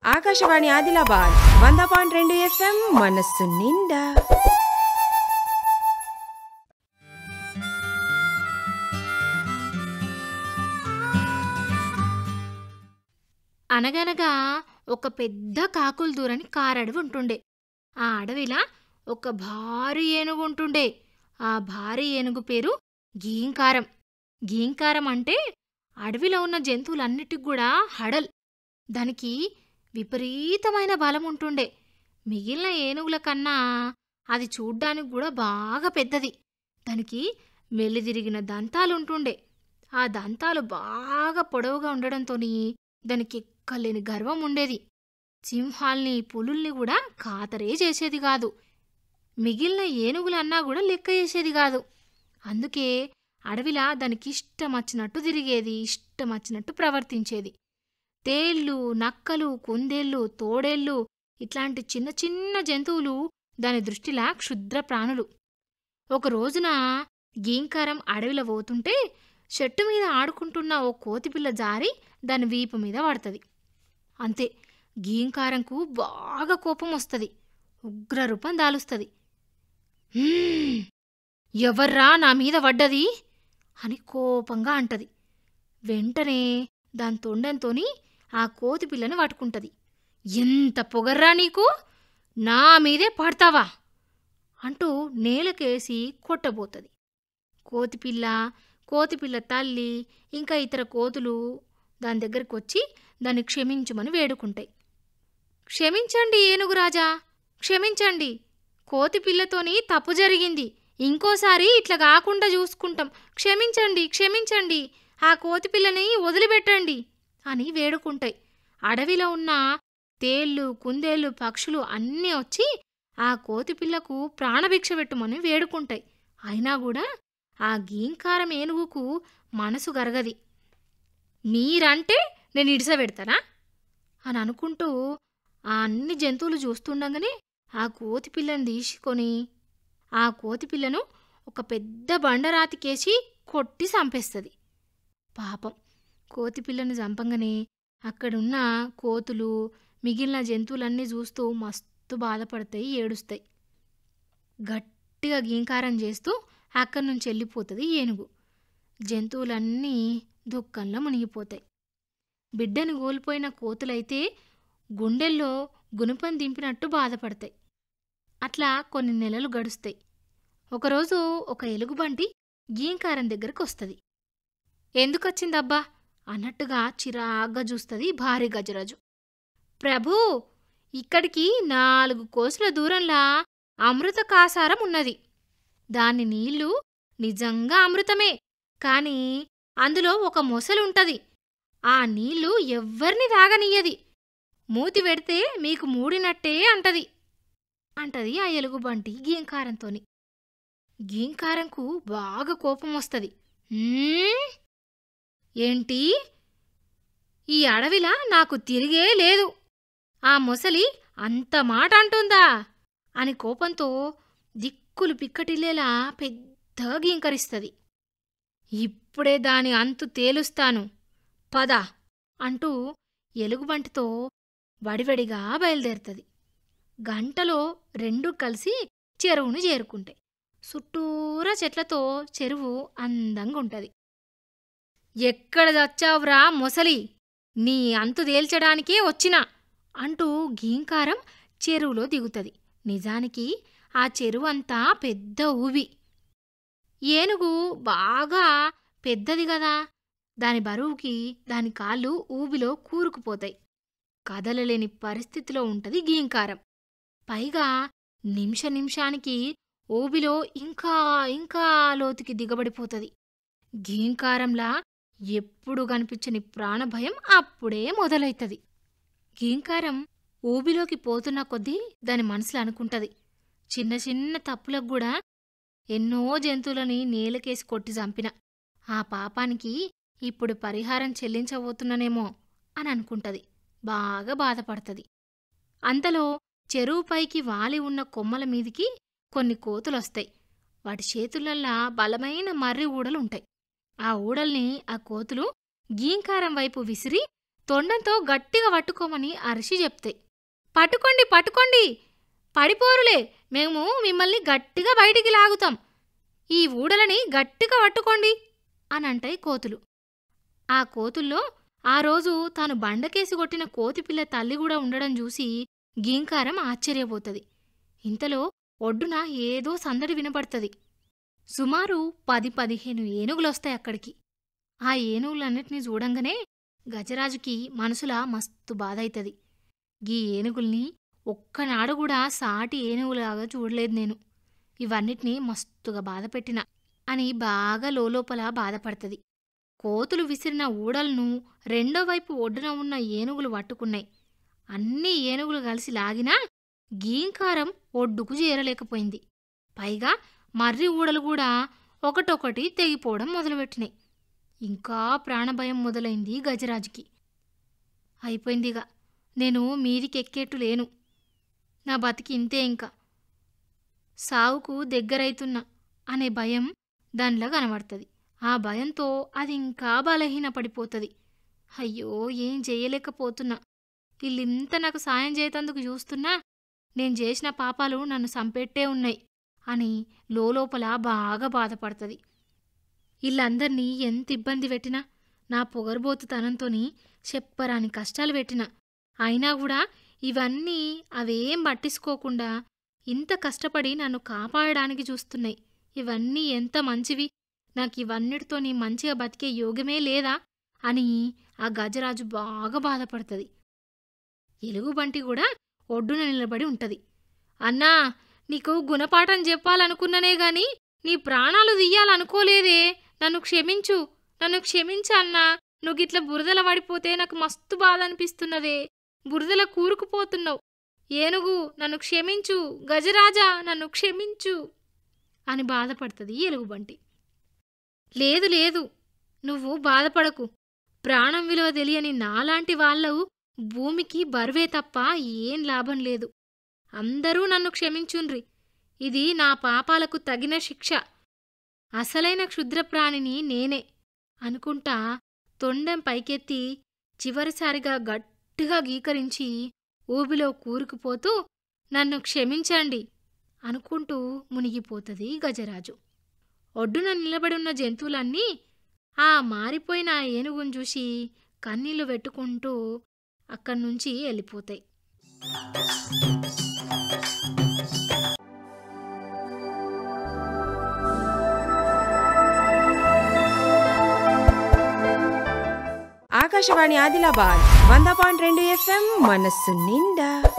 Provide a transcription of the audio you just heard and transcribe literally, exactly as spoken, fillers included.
ఆకాశవాణి ఆదిలాబాద్ వంద పాయింట్ రెండు ఎఫ్ఎం మనస్సు నిండా. అనగనగా ఒక పెద్ద కాకులు దూరని కారడవి ఉంటుండే. ఆ అడవిలా ఒక భారీ ఏనుగు ఉంటుండే. ఆ భారీ ఏనుగు పేరు గీంకారం. గీంకారం అంటే అడవిలో ఉన్న జంతువులన్నిటికి కూడా హడల్. దానికి విపరీతమైన బలం ఉంటుండే. మిగిలిన ఏనుగుల కన్నా అది చూడ్డానికి కూడా బాగా పెద్దది. దానికి మెల్లిదిరిగిన దంతాలుంటుండే. ఆ దంతాలు బాగా పొడవుగా ఉండడంతోని దానికి ఎక్కలేని గర్వం ఉండేది. సింహాల్ని పులుల్ని కూడా ఖాతరే చేసేది కాదు. మిగిలిన ఏనుగులన్నా కూడా లెక్క చేసేది కాదు. అందుకే అడవిలా దానికిష్టమచ్చినట్టు తిరిగేది, ఇష్టమచ్చినట్టు ప్రవర్తించేది. తేళ్ళు, నక్కలు, కుందేళ్ళు, తోడేళ్ళు ఇట్లాంటి చిన్న చిన్న జంతువులు దాని దృష్టిలా క్షుద్ర ప్రాణులు. ఒక రోజున గీంకారం అడవిలో పోతుంటే చెట్టు మీద ఆడుకుంటున్న ఓ కోతిపిల్ల జారి దాని వీపు మీద పడుతుంది. అంతే, గీంకారంకు బాగా కోపం వస్తుంది. ఉగ్రరూపం దాలుస్తుంది. ఎవర్రా నా మీద పడ్డది అని కోపంగా అంటది. వెంటనే దాని తొండంతోని ఆ కోతిపిల్లని పట్టుకుంటది. ఎంత పొగర్రా నీకు, నా మీదే పడతావా అంటూ నేలకేసి కొట్టబోతుంది. కోతిపిల్ల, కోతిపిల్ల తల్లి ఇంకా ఇతర కోతులు దాని దగ్గరికి వచ్చి దాన్ని క్షమించమని వేడుకుంటాయి. క్షమించండి ఏనుగురాజా, క్షమించండి. కోతిపిల్లతోని తప్పు జరిగింది. ఇంకోసారి ఇట్లా కాకుండా చూసుకుంటాం. క్షమించండి, క్షమించండి. ఆ కోతిపిల్లని వదిలిపెట్టండి అని వేడుకుంటాయి. అడవిలో ఉన్న తేళ్ళు, కుందేళ్ళు, పక్షులు అన్నీ వచ్చి ఆ కోతిపిల్లకు ప్రాణభిక్ష పెట్టుమని వేడుకుంటాయి. అయినా కూడా ఆ గీంకారం ఏనుగుకు మనసు గరగది. మీరంటే నేను ఇడిసబెడతానా అని అనుకుంటూ ఆ అన్ని జంతువులు చూస్తుండగానే ఆ కోతిపిల్లను తీసుకొని ఆ కోతిపిల్లను ఒక పెద్ద బండరాతికేసి కొట్టి చంపేస్తుంది. పాపం, కోతిపిల్లను చంపంగానే అక్కడున్న కోతులు, మిగిలిన జంతువులన్నీ చూస్తూ మస్తు బాధపడతాయి, ఏడుస్తాయి. గట్టిగా గీంకారం చేస్తూ అక్కడి నుంచి వెళ్ళిపోతుంది ఏనుగు. జంతువులన్నీ దుఃఖంలో మునిగిపోతాయి. బిడ్డను కోల్పోయిన కోతులైతే గుండెల్లో గుణపం దింపినట్టు బాధపడతాయి. అట్లా కొన్ని నెలలు గడుస్తాయి. ఒకరోజు ఒక ఎలుగుబంటి గీంకారం దగ్గరికి వస్తుంది. ఎందుకొచ్చిందబ్బా అన్నట్టుగా చిరాగ్గా చూస్తుంది భారీ గజరాజు. ప్రభూ, ఇక్కడికి నాలుగు కోసుల దూరంలా అమృత కాసారం ఉన్నది. దాని నీళ్లు నిజంగా అమృతమే, కాని అందులో ఒక మొసలుంటది. ఆ నీళ్లు ఎవ్వర్ని తాగనియ్యది. మూతి పెడితే మీకు మూడినట్టే అంటది అంటది ఆ ఎలుగుబంటి గీంకారంతోని. గీంకారంకు బాగా కోపం వస్తుంది. ఏంటి, ఈ అడవిలా నాకు తిరిగే లేదు, ఆ మొసలి అంత మాట అంటుందా అని కోపంతో దిక్కులు పిక్కటిల్లేలా పెద్ద గీంకరిస్తుంది. ఇప్పుడే దాని అంతు తేలుస్తాను, పద అంటూ ఎలుగుబంటితో వడివడిగా బయలుదేరుతుంది. గంటలో రెండూ కలిసి చెరువును చేరుకుంటాయి. చుట్టూరా చెట్లతో చెరువు అందంగా ఉంటుంది. ఎక్కడ చచ్చావురా మొసలి, నీ అంతు తేల్చడానికే వచ్చినా అంటూ గీంకారం చెరువులో దిగుతుంది. నిజానికి ఆ చెరువు అంతా పెద్ద ఊబి. ఏనుగు బాగా పెద్దది గదా, దాని బరువుకి దాని కాళ్ళు ఊబిలో కూరుకుపోతాయి. కదలలేని పరిస్థితిలో ఉంటది గీంకారం. పైగా నిమిష నిమిషానికి ఊబిలో ఇంకా ఇంకా లోతుకి దిగబడిపోతుంది. గీంకారంలా ఎప్పుడు కనిపించని ప్రాణభయం అప్పుడే మొదలైతది. గీంకారం ఊబిలోకి పోతున్న కొద్దీ దాని మనసులో అనుకుంటది, చిన్న చిన్న తప్పులకు కూడా ఎన్నో జంతువులని నేలకేసి కొట్టి చంపిన ఆ పాపానికి ఇప్పుడు పరిహారం చెల్లించబోతున్నానేమో అని అనుకుంటది. బాగా బాధపడుతుంది. అంతలో చెరువుపైకి వాలి ఉన్న కొమ్మల మీదికి కొన్ని కోతులొస్తాయి. వాటి చేతులల్లా బలమైన మర్రి ఊడలుంటాయి. ఆ ఊడల్ని ఆ కోతులు గీంకారం వైపు విసిరి తొండంతో గట్టిగా పట్టుకోమని అరిసి చెప్తాయి. పట్టుకోండి పట్టుకోండి, పడిపోరులే, మేము మిమ్మల్ని గట్టిగా బయటికి లాగుతాం, ఈ ఊడలని గట్టిగా పట్టుకోండి అని అంటాయి కోతులు. ఆ కోతుల్లో ఆ రోజు తాను బండకేసి కొట్టిన కోతిపిల్ల తల్లి కూడా ఉండడం చూసి గీంకారం ఆశ్చర్యపోతుంది. ఇంతలో ఒడ్డున ఏదో సందడి వినపడుతుంది. సుమారు పది పదిహేను ఏనుగులొస్తాయి అక్కడికి. ఆ ఏనుగులన్నిటినీ చూడంగానే గజరాజుకి మనసులా మస్తు బాధైతది. గీ ఏనుగుల్ని ఒక్కనాడు కూడా సాటి ఏనుగులాగా చూడలేదు నేను, ఇవన్నిటినీ మస్తుగా బాధపెట్టిన అని బాగా లోలోపల బాధపడుతుంది. కోతులు విసిరిన ఊడలను రెండో వైపు ఒడ్డున ఉన్న ఏనుగులు పట్టుకున్నాయి. అన్ని ఏనుగులు కలిసి లాగినా గీంకారం ఒడ్డుకు చేరలేకపోయింది. పైగా మర్రి ఊడలు కూడా ఒకటొకటి తెగిపోవడం మొదలుపెట్టినాయి. ఇంకా ప్రాణభయం మొదలైంది గజరాజుకి. అయిపోయిందిగా, నేను మీదికెక్కేట్టు లేను, నా బతికి ఇంతే, ఇంకా సావుకు దగ్గరైతున్నా అనే భయం దానిలో కనబడుతుంది. ఆ భయంతో అది ఇంకా బలహీన పడిపోతుంది. అయ్యో, ఏం చెయ్యలేకపోతున్నా, వీళ్ళింత నాకు సాయం చేయతందుకు చూస్తున్నా నేను చేసిన పాపాలు నన్ను సంపెట్టే ఉన్నాయి అని లోలోపల బాగా బాధపడుతుంది. వీళ్ళందర్నీ ఎంత ఇబ్బంది పెట్టినా, నా పొగరబోతుతనంతోని చెప్పరాని కష్టాలు పెట్టినా, అయినా కూడా ఇవన్నీ అవేం పట్టించుకోకుండా ఇంత కష్టపడి నన్ను కాపాడడానికి చూస్తున్నాయి. ఇవన్నీ ఎంత మంచివి, నాకు ఇవన్నిటితోని మంచిగా బతికే యోగమే లేదా అని ఆ గజరాజు బాగా బాధపడుతుంది. ఎలుగుబంటి కూడా ఒడ్డున నిలబడి ఉంటది. అన్నా, నీకు గుణపాఠం చెప్పాలనుకున్ననే గాని నీ ప్రాణాలు తీయాలనుకోలేదే, నన్ను క్షమించు, నన్ను క్షమించు అన్నా, నువ్వు గిట్ల బురదల పడిపోతే నాకు మస్తు బాధ అనిపిస్తున్నదే, బురదల కూరుకుపోతున్నావు, ఏనుగు నన్ను క్షమించు, గజరాజా నన్ను క్షమించు అని బాధపడుతుంది ఎలుగుబంటి. లేదు లేదు, నువ్వు బాధపడకు, ప్రాణం విలువ తెలియని నాలాంటి వాళ్ళు భూమికి బరువే తప్ప ఏం లాభం లేదు, అందరూ నన్ను క్షమించుండ్రి, ఇది నా పాపాలకు తగిన శిక్ష, అసలైన క్షుద్రప్రాణిని నేనే అనుకుంటా తొండెం పైకెత్తి చివరిసారిగా గట్టిగా గీకరించి ఊబిలో కూరుకుపోతూ నన్ను క్షమించండి అనుకుంటూ మునిగిపోతుంది గజరాజు. ఒడ్డున నిలబడున్న జంతువులన్నీ ఆ మారిపోయిన ఏనుగును చూసి కన్నీళ్లు పెట్టుకుంటూ అక్కడ్నుంచి వెళ్ళిపోతాయి. ఆకాశవాణి ఆదిలాబాద్ వంద పాయింట్ రెండు ఎఫ్ఎం మనస్సు నిండా.